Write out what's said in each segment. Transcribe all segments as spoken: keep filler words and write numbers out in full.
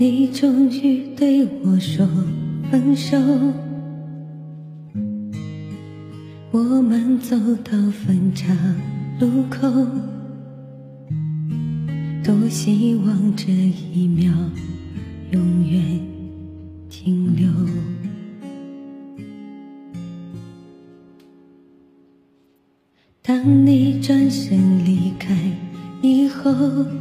你终于对我说分手，我们走到分岔路口，多希望这一秒永远停留。当你转身离开以后，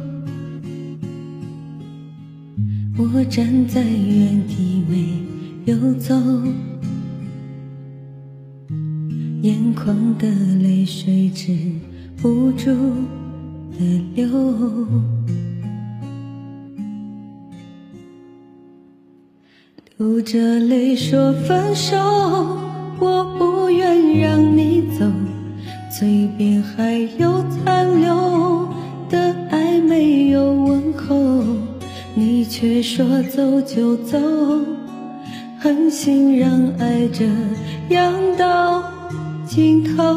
我站在原地没有走，眼眶的泪水止不住的流，流着泪说分手，我不愿让你走，嘴边还有残留的爱没有问候，你却说走就走，狠心让爱这样到尽头，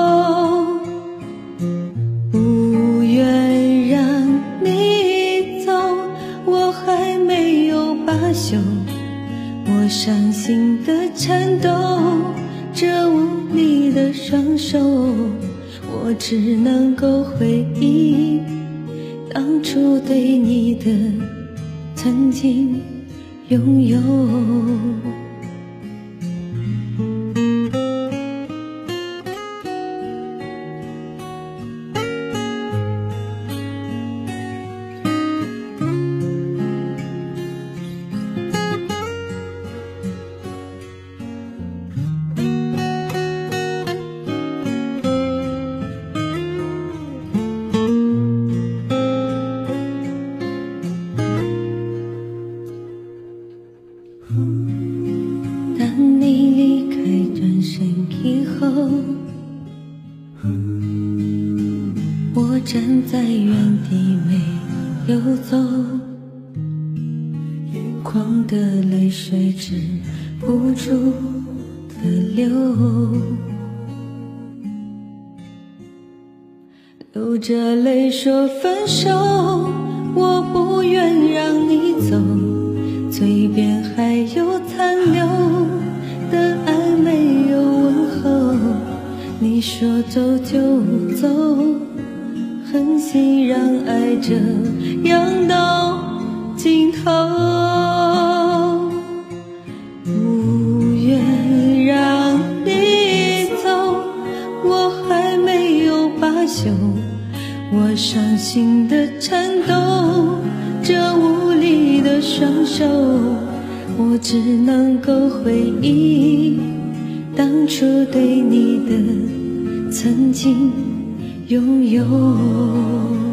不愿让你走，我还没有罢休，我伤心的颤抖，这无力的双手，我只能够回忆当初对你的曾经拥有。当你离开转身以后，我站在原地没有走，眼眶的泪水止不住的流，流着泪说分手，我不愿让你走，嘴边还有残留的爱没有问候，你说走就走，狠心让爱这样到尽头，不愿让你走，我还没有罢休，我伤心的颤抖，这无力的双手，我只能够回忆当初对你的曾经拥有。